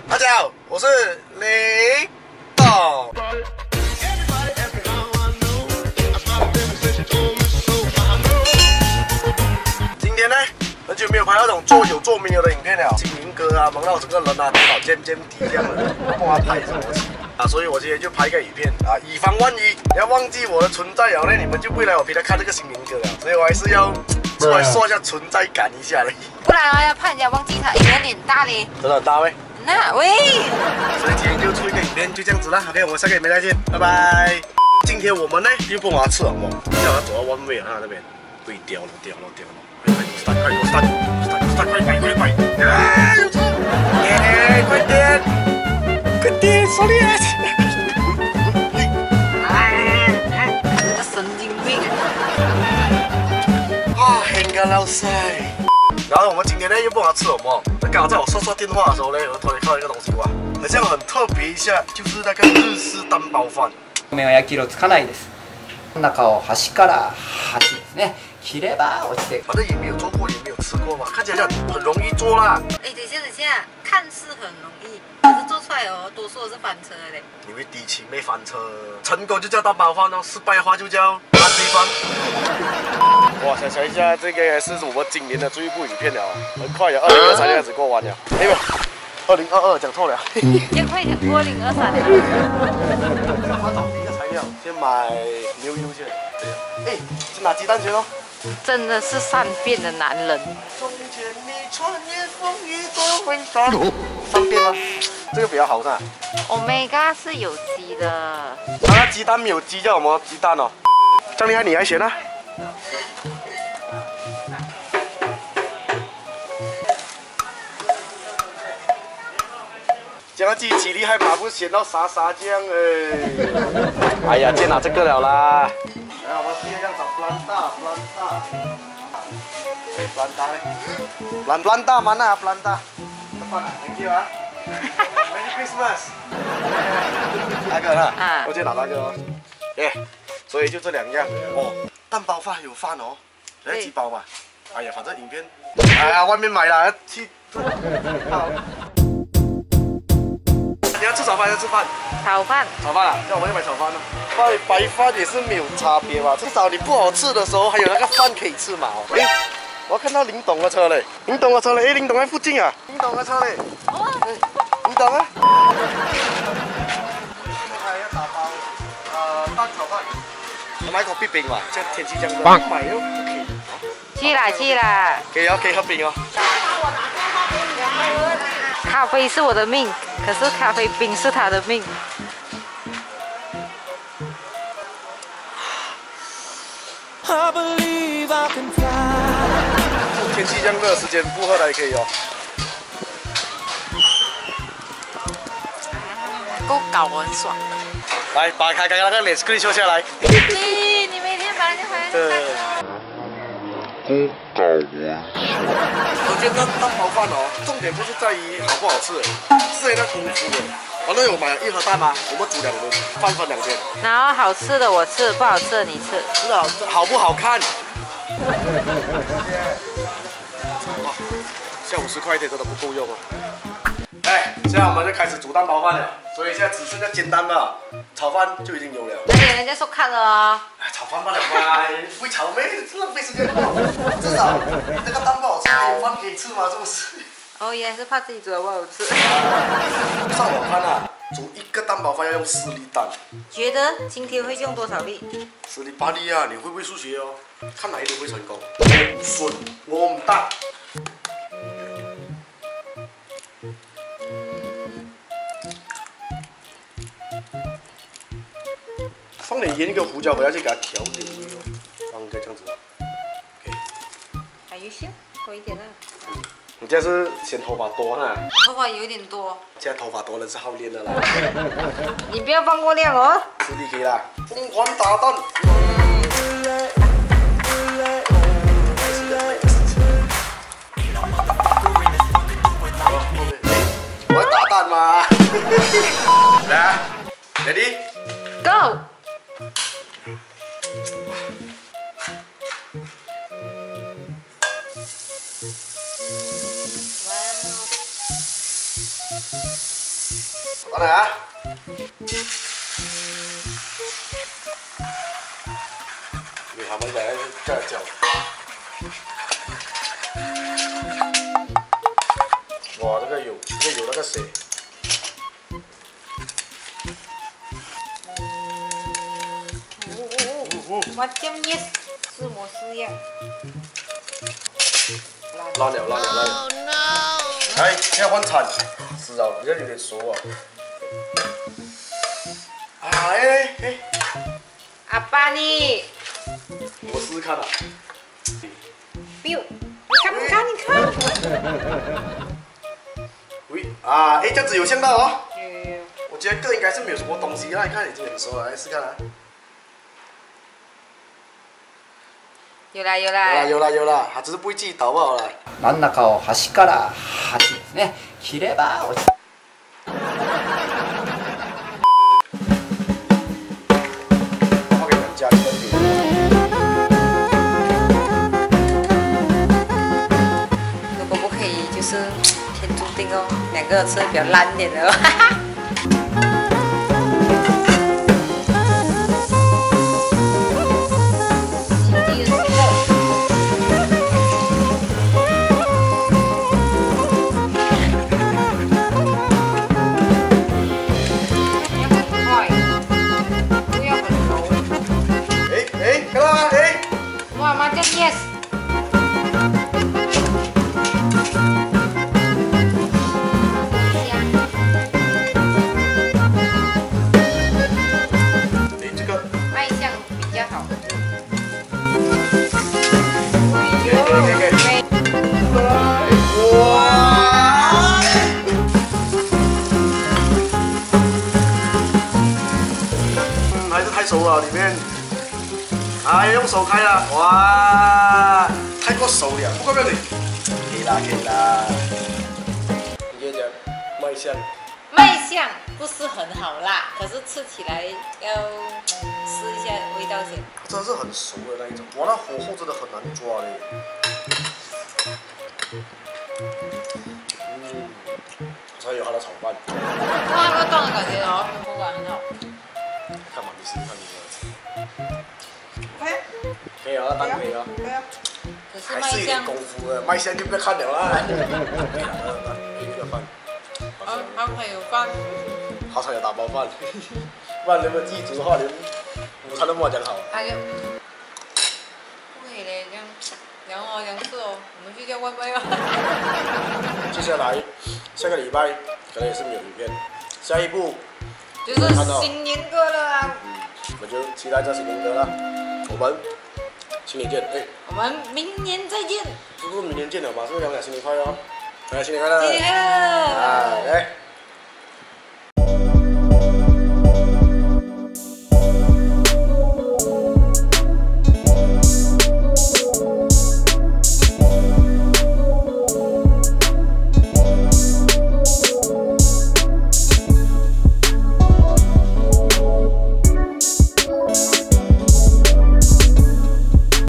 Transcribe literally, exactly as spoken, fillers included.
大家好，我是林董。今天呢，很久没有拍那种做有做没有的影片了。精明哥啊，忙到整个人啊，头脑尖尖滴这样的，不知道拍什么戏啊。所以我今天就拍个影片啊，以防万一，你要忘记我的存在了呢，你们就不会来我陪他看这个新民歌了。所以我还是要出来说一下存在感一下而已。 不然啊，要怕人家忘记他，因为脸大嘞。 真的很大喂。 那喂， 所以今天就出一个影片，就这样子啦。OK， 我们下个影片再见，拜拜。今天我们呢又不拿吃了么？叫他走到 one way 啊，那边会掉了，掉了，掉了。快快 start， 快 start， start， 快快快快！啊，有车！耶，快点，快点，手里！ 这神经病！ 啊，很个老塞。 然后我们今天呢又不拿吃什么，那刚好在我刷刷电话的时候呢，我突然看到一个东西哇，好像很特别一下，就是那个日式蛋包饭。 麺は焼き色つかないです。中を端から端ですね。切れば落ちて。 反正也没有做过，也没有吃过嘛，看起来很容易做啦。 哎，等一下，等一下，看似很容易，可是做出来哦，多数都是翻车的嘞。 你会第一期没翻车，成功就叫蛋包饭哦，失败的话就叫烂堆饭。哇，想想一下，这个也是我们今年的最后一部影片了，很快呀，二零二三年开始过完了。哎呦，二零二二讲错了。 也快点过零二三了。 我找一个材料，先买牛油先。哎，先拿鸡蛋先哦。 真的是善变的男人。 从前你穿越风雨多回答。善变吗？这个比较好看。 Omega 是有机的。 它鸡蛋没有鸡叫什么鸡蛋哦？这样厉害你还选啊？讲到自己几厉害嘛，不是选到傻傻这样哎。哎呀，先拿这个了啦。 然后我今天要找 Belanda，Belanda， 哎 ，Belanda 嘞 ，Belanda mana Belanda？ Depan，thank you 啊 ，Merry Christmas。那个哈，啊，我就拿那个哦，耶，所以就这两样哦。蛋包饭有饭哦，来几包吧。哎呀，反正影片，哎呀，外面买了，去。你要吃早饭还是吃饭？ 炒饭。 炒饭啊，那我们就买炒饭了。 白白饭也是没有差别吧，至少你不好吃的时候还有那个饭可以吃嘛。哎，我要看到林董的车嘞，林董的车嘞，哎，林董在附近啊，林董的车嘞，哦，林董啊，还要打包呃蛋炒饭，我买个必饼嘛，这天气这样热，买又不可以。 去啦去啦， 可以哦，可以喝饼哦。 咖啡是我的命，可是咖啡冰是他的命。 天气这样热，时间不喝的也可以哦。 够搞我很爽。 来，把开刚刚那个脸 screen 秀下来。 咦，你每天把人家回来看哦。 够搞我。我觉得蛋包饭哦，重点不是在于好不好吃，是在那功夫的。反正我买了一盒蛋嘛，我们煮两轮，饭分两天。 然后好吃的我吃，不好吃的你吃。 是啊，好不好看？哇，下午十块钱真的不够用啊！哎，现在我们就开始煮蛋包饭了，所以现在只剩下煎蛋了，炒饭就已经有了。 那给人家说看了哦。 哎，炒饭罢了嘛，不会炒没，浪费时间嘛。至少这个蛋不好吃，有饭可以吃嘛，是不是？ 哦，原来是怕自己煮的不好吃。 上网看啊，煮一个蛋包饭要用四粒蛋。 觉得今天会用多少粒？ 十粒八粒啊！你会不会数学哦？看哪一点会成功。顺，我唔得。放点盐跟胡椒回来去给它调点味哦，放个这样子。OK。 还有些多一点啊。 你这是嫌头发多哈？ 头发有点多。 现在头发多人是好练的啦。 你不要放过量哦。 四粒可以啦。疯狂打蛋。我要打蛋吗？来 ，Ready？ Go！ 哇哦！ 过来啊！你他们在这儿叫。哇，这个有，这个有那个水。 Macam yes, semua siap. 烂了，烂了，烂了！哎，现在换铲，是啊，这有点熟啊。啊，哎哎， Apa nih? 我试试看啊。 Biu, 你看，你看，你看。 喂，啊，哎，这样子有像到哦。 有。 我觉得这应该是没有什么东西啦，你看已经很熟了，来试看啊。 有啦有有啦。 啦有啦有啦，他只是不会自己倒罢了。 真ん中を端から端ですね。切れば落ち。 我给你们加一个点。 如果不可以，就是天注定哦，两个吃的比较烂点的哦。哈哈。Yes。 你这个卖相比较好。 给给给给。哇！嗯，还是太熟了，里面。哎，用手开了，哇，太过熟了，不过没问题，可以啦，可以啦。你跟你讲，卖相， 卖相不是很好辣，可是吃起来要试一下味道先。 真的是很熟的那一种，哇，那火候真的很难抓嘞。嗯，好像有它的炒饭。 哇，那个断的感觉哦，口感很好。 看嘛，你试试看你的。 可以。 可以啊，当然可以啊。 可以啊。可是还卖相。 是有点功夫的，卖相就不要看了啦。可以了，给你个饭。 好，好朋友饭。 好彩有打包饭，不然你们自己煮的话，连午餐都没法讲好。 还有，不可以嘞，这样凉哦，凉吃哦，我们去叫外卖吧。 接下来下个礼拜可能也是没有影片，下一步就是新年歌了啊。 嗯，我们就期待这新年歌了。我们新年见，哎， 我们明年再见。 是不是明年见了嘛？是不是两个新年快乐？哎，新年快乐！ 新年快乐！ 哎，来。